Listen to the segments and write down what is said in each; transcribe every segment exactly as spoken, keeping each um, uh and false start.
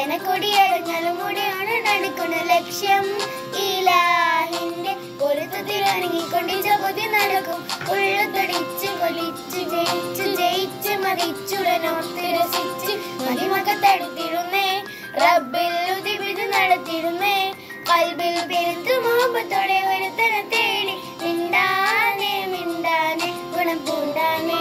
ജനക്കൊടിയടങ്ങളും മുടിയാണ് നടക്കുന്ന ലക്ഷ്യം. ഇലാഹിന്റെ പൊരുത്തത്തിലിറങ്ങിക്കൊണ്ട് ജപതി നടക്കും. ഉള്ളു തൊടിച്ച് കൊലിച്ച് ജയിച്ച് ജയിച്ച് മതിച്ചുടനോർത്ത് രസിച്ച് മതിമകത്തടുത്തിരുന്നേ. റബ്ബിൽ ഉദിപിത് നടത്തിരുന്നേ. കൽബിൽ പെരുത്ത് മോഹത്തോടെ ഒരുത്തനെ തേടി മിണ്ടാനെ മിണ്ടാനെ ഗുണം പൂണ്ടാനേ.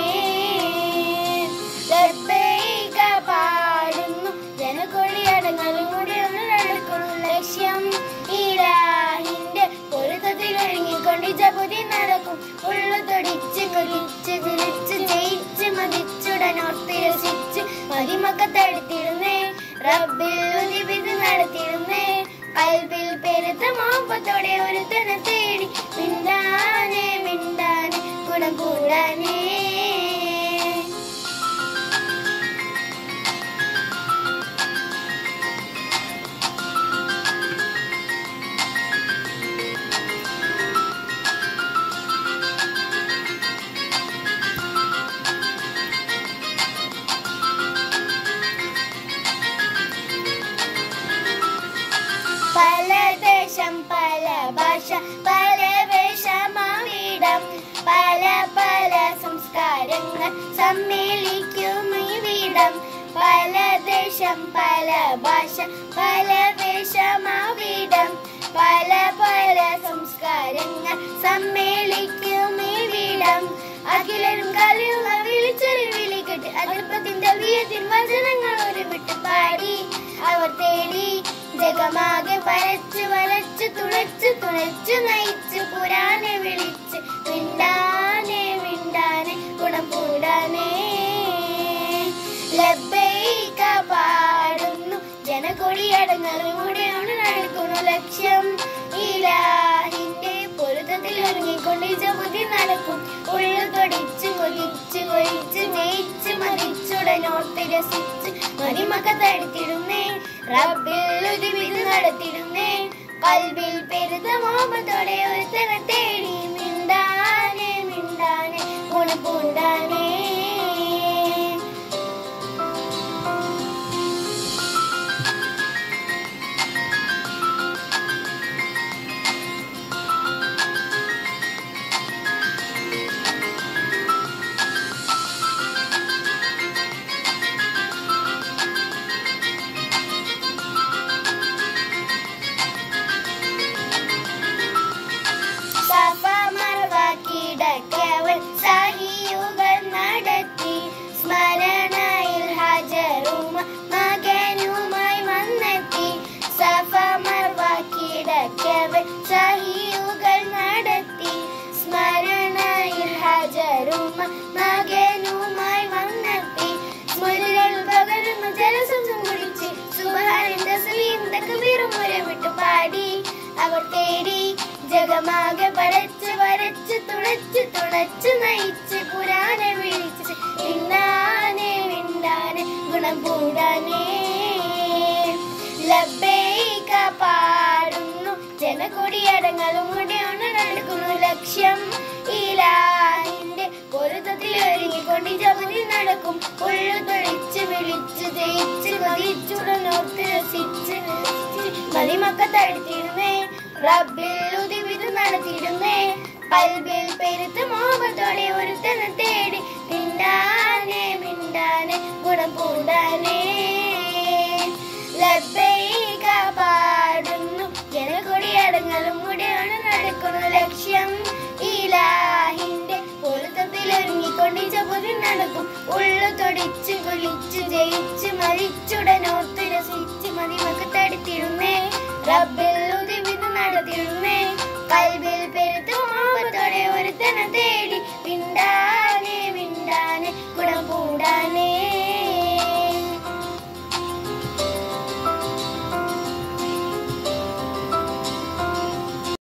ലബ്ബൈക പാടുന്നു ജനക്കൊടിയടങ്ങളും മുടിയൊന്ന് നടക്കുന്നു ലക്ഷ്യം. ഇലാഹിന്റെ പൊരുത്തത്തിലൊരുങ്ങിക്കൊണ്ട് ജപതി നടക്കും. ഉള്ളു തൊടിച്ച് കൊലിച്ച് തിരിച്ച് ജയിച്ച് മതിച്ചുടനോർത്ത് രസിച്ച് മതിമക്കത്തടുത്തിരുന്നേ. റബ്ബിൽ ഉദിപിത് നടത്തിരുന്നേ. കൽബിൽ പെരുത്ത മോഹത്തോടെ ഒരുത്തനെ തേടി മിണ്ടാനെ മിണ്ടാനെ ഗുണം കൂടാനേ. പല ദേശം പല ഭാഷ പല വേഷമാവിടം പല പല സംസ്കാരങ്ങൾ സമ്മേളിക്കും ഇവിടം. പല ദേശം പല ഭാഷ പല വേഷമാവിടം പല പല സംസ്കാരങ്ങൾ സമ്മേളിക്കും ഇവിടം. അഖിലരും കലയുക വിളിച്ചൊരു വിളികെട്ട് അതിർപ്പത്തിന്റെ വീയത്തിൻ വചനങ്ങൾ ഒരു വിട്ട് പാടി അവർ തേടി ജഗമാകെ വരച്ച് വരച്ച് തുളച്ച് തുളച്ച് നയിച്ച് പുരാനെ വിളിച്ച് മിണ്ടാനെ മിണ്ടാനെ ഗുണം കൂടാനേ. ലബ്ബൈക പാടുന്നു ജനക്കൊടിയടങ്ങളും മുടിയാണ് നടക്കുന്നു ലക്ഷ്യം. ഇലാഹിന്റെ പൊരുത്തത്തിൽ ഒരുങ്ങിക്കൊണ്ട് ജപതി നടക്കും. ഉള്ളു തൊടിച്ച് കൊലിച്ച് കൊലിച്ച് ജയിച്ച് മതിച്ചുടനോർത്ത് രസിച്ച് മതിമകത്തടുത്തിരുന്നേ. റബ്ബിൽ ഉദിപിത് നടത്തിരുന്നേ. കൽബിൽ പെരുത്ത മോഹത്തോടെ ഒരുത്തനെ തേടി മിണ്ടാനെ മിണ്ടാനെ ഗുണം പൂണ്ടാനേ. കിടക്കവൻ സഹിയുകൾ നടത്തി സ്മരണയിൽ ഹജറുമ മകനുമായി വന്നെത്തി. സഫ മർവ കിടക്കവൻ സഹിയുകൾ നടത്തി സ്മരണയിൽ ഹജറുമ മകനുമായി വന്നെത്തി. സ്മൃതികൾ പകരുന്നു ജലസംസം കുടിച്ച് സുബ്ഹാനൻ തസ്ലീം തക്ബീറും മുരവിട്ട് പാടി അവർ തേടി ജഗമാകെ വരച്ച് വരച്ച് തുളച്ച് തുളച്ച് നയിച്ച് പുരാനെ വിളിച്ച് മിണ്ടാനെ മിണ്ടാനെ ഗുണം കൂടാനേ. ലബ്ബൈക പാടുന്നു ജനക്കൊടിയടങ്ങളും മുടിയാണ് നടക്കുന്നു ലക്ഷ്യം. ഇലാഹിന്റെ പൊരുത്തത്തിൽ ഒരുങ്ങിക്കൊണ്ട് ജപതി നടക്കും. ഉള്ളു തൊടിച്ച് വിളിച്ച് ജയിച്ച് മതിച്ചുടനോർത്ത് രസിച്ച് മതിമക്കത്തടുത്തിരുന്നേ. റബ്ബിൽ ഉദിപിത് നടത്തിയിരുന്നേ. കൽബിൽ പെരുത്ത മോഹത്തോടെ ഒരുത്തനെ തേടി മിണ്ടാനെ മിണ്ടാനെ ഗുണം കൂടാനേ. ലബ്ബൈക പാടുന്നു ജനക്കൊടിയടങ്ങളും മുടിയാണ് നടക്കുന്നു ലക്ഷ്യം. ഇലാഹിന്റെ പൊരുത്തത്തിൽ ഒരുങ്ങിക്കൊണ്ട് ജപതി നടക്കും. ഉള്ളു തൊടിച്ച് കൊലിച്ച് ജയിച്ച് മതിച്ചുടനോർത്ത് രസിച്ച് മതിമകത്തടുത്തിരുന്നേ. റബ്ബിൽ ഉദിപിത് നടത്തിയിരുന്നേ. കൽബിൽ പെരുത്ത